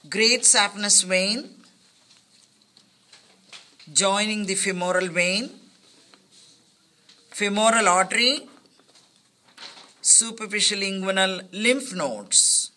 great saphenous vein joining the femoral vein, femoral artery, superficial inguinal lymph nodes.